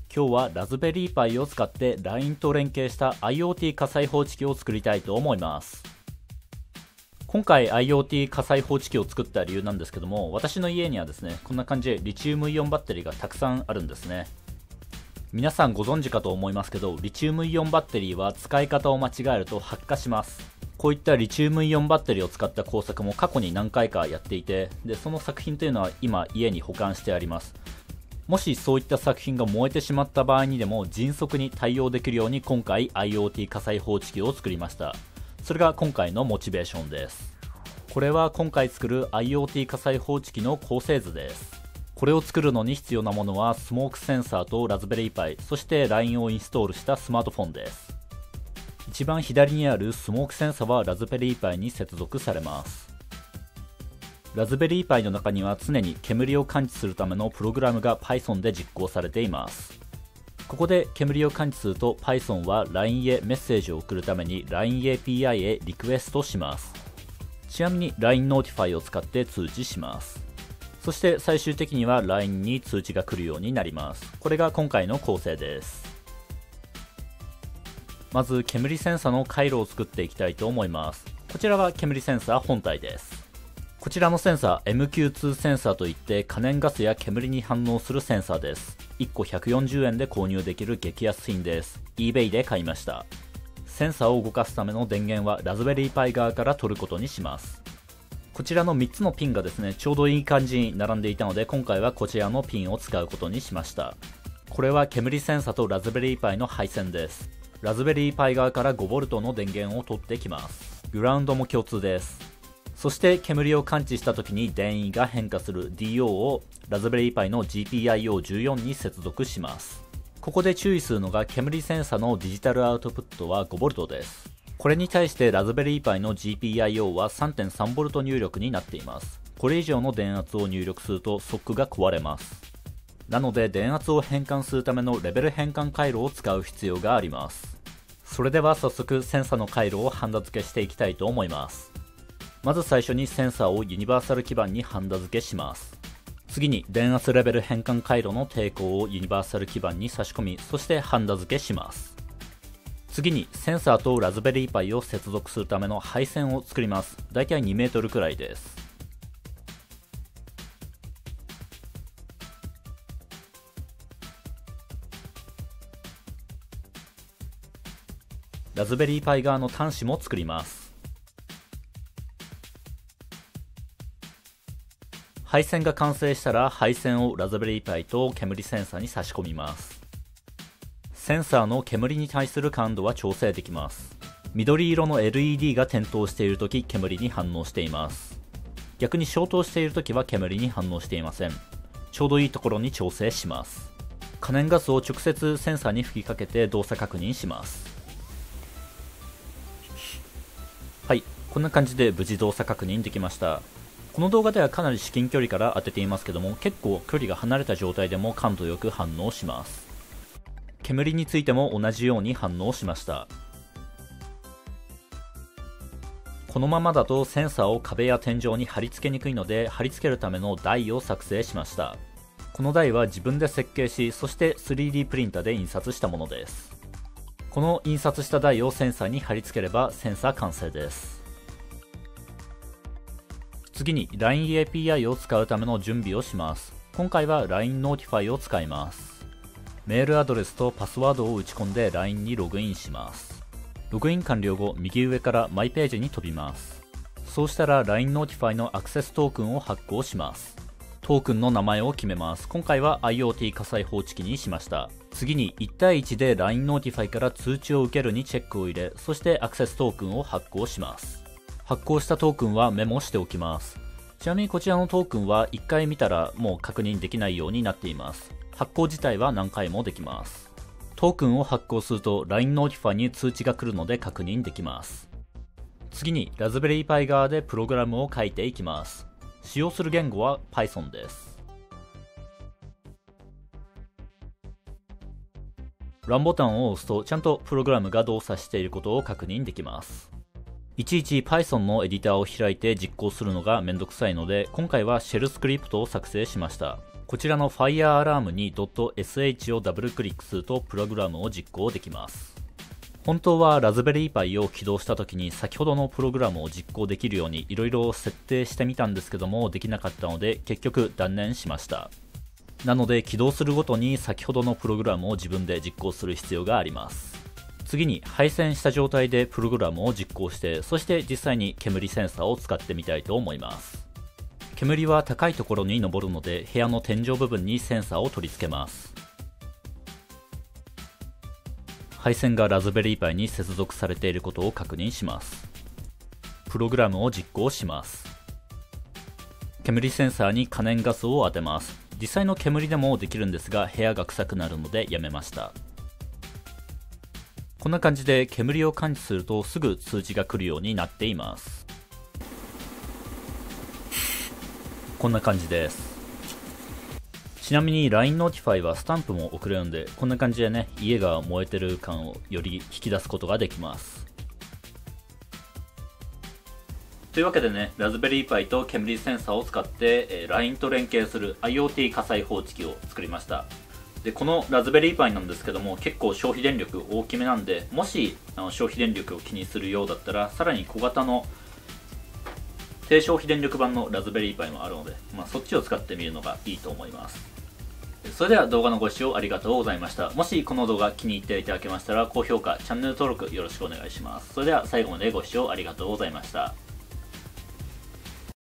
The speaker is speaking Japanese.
今日はラズベリーパイを使って LINE と連携した IoT 火災報知器を作りたいと思います。今回 IoT 火災報知器を作った理由なんですけども、私の家にはですね、こんな感じでリチウムイオンバッテリーがたくさんあるんですね。皆さんご存知かと思いますけど、リチウムイオンバッテリーは使い方を間違えると発火します。こういったリチウムイオンバッテリーを使った工作も過去に何回かやっていて、その作品というのは今家に保管してあります。もしそういった作品が燃えてしまった場合にでも迅速に対応できるように今回 IoT 火災報知器を作りました。それが今回のモチベーションです。これは今回作る IoT 火災報知器の構成図です。これを作るのに必要なものはスモークセンサーとラズベリーパイ、そして LINE をインストールしたスマートフォンです。一番左にあるスモークセンサーはラズベリーパイに接続されます。ラズベリーパイの中には常に煙を感知するためのプログラムが Python で実行されています。ここで煙を感知すると Python は LINE へメッセージを送るために LINE API へリクエストします。ちなみに LINE Notify を使って通知します。そして最終的には LINE に通知が来るようになります。これが今回の構成です。まず煙センサの回路を作っていきたいと思います。こちらは煙センサー本体です。こちらのセンサー MQ2 センサーといって可燃ガスや煙に反応するセンサーです。1個140円で購入できる激安品です。eBay で買いました。センサーを動かすための電源はラズベリーパイ側から取ることにします。こちらの3つのピンがですね、ちょうどいい感じに並んでいたので今回はこちらのピンを使うことにしました。これは煙センサーとラズベリーパイの配線です。ラズベリーパイ側から 5V の電源を取ってきます。グラウンドも共通です。そして煙を感知した時に電位が変化する DO をラズベリーパイの GPIO14 に接続します。ここで注意するのが煙センサのデジタルアウトプットは 5V です。これに対してラズベリーパイの GPIO は 3.3V 入力になっています。これ以上の電圧を入力するとソックが壊れます。なので電圧を変換するためのレベル変換回路を使う必要があります。それでは早速センサの回路をハンダ付けしていきたいと思います。まず最初にセンサーをユニバーサル基板にハンダ付けします。次に電圧レベル変換回路の抵抗をユニバーサル基板に差し込み、そしてハンダ付けします。次にセンサーとラズベリーパイを接続するための配線を作ります。だいたい2メートルくらいです。ラズベリーパイ側の端子も作ります。配線が完成したら配線をラズベリーパイと煙センサーに差し込みます。センサーの煙に対する感度は調整できます。緑色の LED が点灯しているとき煙に反応しています。逆に消灯しているときは煙に反応していません。ちょうどいいところに調整します。可燃ガスを直接センサーに吹きかけて動作確認します。はい、こんな感じで無事動作確認できました。この動画ではかなり至近距離から当てていますけども、結構距離が離れた状態でも感度よく反応します。煙についても同じように反応しました。このままだとセンサーを壁や天井に貼り付けにくいので、貼り付けるための台を作成しました。この台は自分で設計し、そして 3D プリンタで印刷したものです。この印刷した台をセンサーに貼り付ければセンサー完成です。次に LINE API を使うための準備をします。今回は LINE Notify を使います。メールアドレスとパスワードを打ち込んで LINE にログインします。ログイン完了後、右上からマイページに飛びます。そうしたら LINE Notify のアクセストークンを発行します。トークンの名前を決めます。今回は IoT 火災報知器にしました。次に1対1で LINE Notify から通知を受けるにチェックを入れ、そしてアクセストークンを発行します。発行したトークンはメモしておきます。ちなみにこちらのトークンは1回見たらもう確認できないようになっています。発行自体は何回もできます。トークンを発行すると LINE Notify に通知が来るので確認できます。次にラズベリーパイ側でプログラムを書いていきます。使用する言語は Python です。ランボタンを押すとちゃんとプログラムが動作していることを確認できます。いちいち Python のエディターを開いて実行するのがめんどくさいので、今回はシェルスクリプトを作成しました。 こちらの Fire Alarm に .sh をダブルクリックするとプログラムを実行できます。本当はラズベリーパイを起動した時に先ほどのプログラムを実行できるようにいろいろ設定してみたんですけども、できなかったので結局断念しました。なので起動するごとに先ほどのプログラムを自分で実行する必要があります。次に配線した状態でプログラムを実行して、そして実際に煙センサーを使ってみたいと思います。煙は高いところに上るので、部屋の天井部分にセンサーを取り付けます。配線がラズベリーパイに接続されていることを確認します。プログラムを実行します。煙センサーに可燃ガスを当てます。実際の煙でもできるんですが、部屋が臭くなるのでやめました。こんな感じで煙を感知するとすぐ通知が来るようになっています。こんな感じです。ちなみに LINE ノーティファイはスタンプも送れるんで、こんな感じでね、家が燃えてる感をより引き出すことができます。というわけでね、ラズベリーパイと煙センサーを使って、LINE と連携する IoT 火災報知器を作りました。で、このラズベリーパイなんですけども、結構消費電力大きめなんで、もし消費電力を気にするようだったら、さらに小型の低消費電力版のラズベリーパイもあるので、そっちを使ってみるのがいいと思います。それでは動画のご視聴ありがとうございました。もしこの動画気に入っていただけましたら、高評価、チャンネル登録よろしくお願いします。それでは最後までご視聴ありがとうございました。